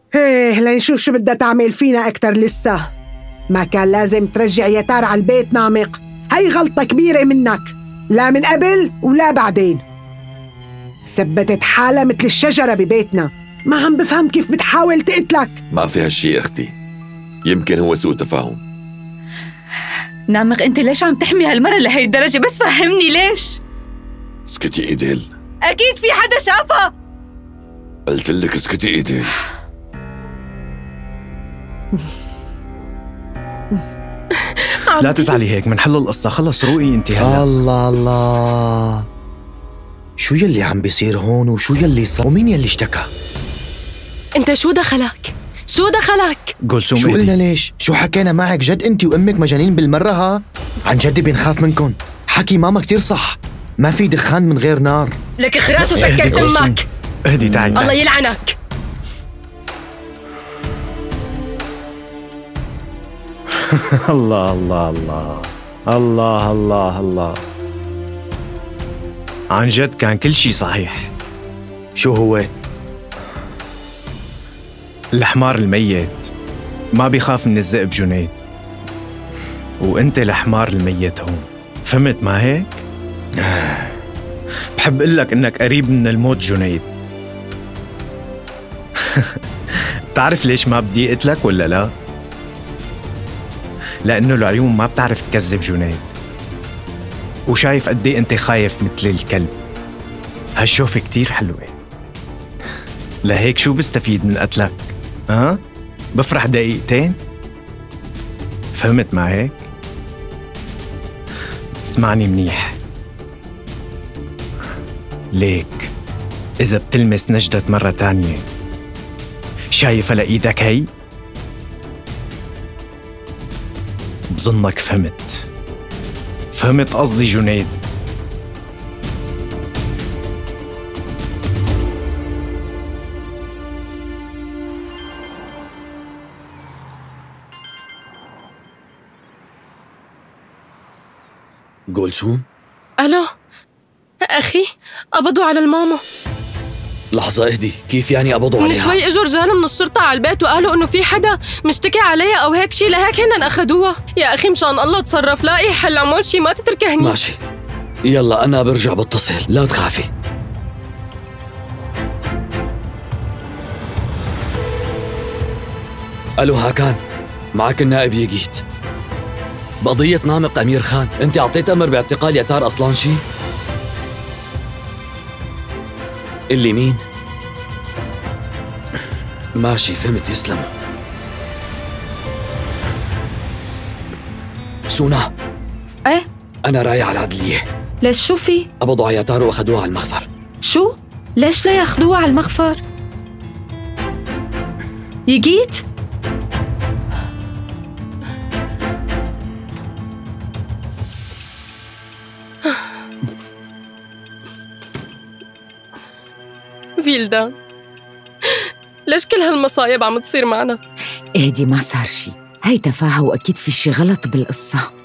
ايه لنشوف شو بدها تعمل فينا أكتر. لسه ما كان لازم ترجع يتار على البيت نامق. هي غلطة كبيرة منك، لا من قبل ولا بعدين. ثبتت حالها مثل الشجرة ببيتنا، ما عم بفهم كيف بتحاول تقتلك. ما في هالشي أختي، يمكن هو سوء تفاهم. نامق انت ليش عم تحمي هالمرة لهي الدرجة؟ بس فهمني ليش. اسكتي إيديل، أكيد في حدا شافها. قلت لك اسكتي إيديل. لا تزعلي هيك، منحل القصة. خلص روقي انت هلا. الله الله، شو يلي عم بيصير هون وشو يلي صار ومين يلي اشتكى؟ انت شو دخلك؟ شو دخلك؟ جلسوم شو ايدي. قلنا ليش؟ شو حكينا معك؟ جد انت وامك مجانين بالمرة ها؟ عن جد بنخاف منكم. حكي ماما كتير صح، ما في دخان من غير نار. لك خراس وسكرت امك. اهدي تعي. الله يلعنك. الله الله الله الله الله الله، عن جد كان كل شي صحيح. شو هو؟ الحمار الميت ما بيخاف من الذئب جنيد، وانت الحمار الميت هون. فهمت ما هيك؟ بحب قلك انك قريب من الموت جنيد. بتعرف ليش ما بدي اقتلك ولا لا؟ لأنه العيون ما بتعرف تكذب جنيد، وشايف قد ايه انت خايف مثل الكلب. هالشوفة كتير حلوة، لهيك شو بستفيد من قتلك؟ ها؟ بفرح دقيقتين؟ فهمت ما هيك؟ اسمعني منيح، ليك إذا بتلمس نجدة مرة تانية، شايفة لإيدك هي؟ بظنك فهمت قصدي جنيد. جولسوم؟ الو اخي، قبضوا على الماما. لحظة اهدي، كيف يعني قبضوا من عليها؟ شوي اجوا رجال من الشرطة على البيت وقالوا انه في حدا مشتكي عليها او هيك شي، لهيك هن اخذوها. يا اخي مشان الله تصرف، لاقي حل عمول شي، ما تتركهني. ماشي، يلا انا برجع بتصل، لا تخافي. الو هاكان، معك النائب يجيت بقضية نامق أمير خان. انت اعطيت امر باعتقال يتار اصلان شي؟ اللي مين؟ ماشي فهمت، يسلم. سونا. ايه انا رايح على العدلية. ليش شو في؟ قبضوا على يتار واخذوها على المخفر. شو؟ ليش لا ياخذوها على المخفر؟ يجيت؟ فيلدان، ليش كل هالمصايب عم تصير معنا؟ اهدي، ما صار شي، هي تفاهة واكيد في شي غلط بالقصة.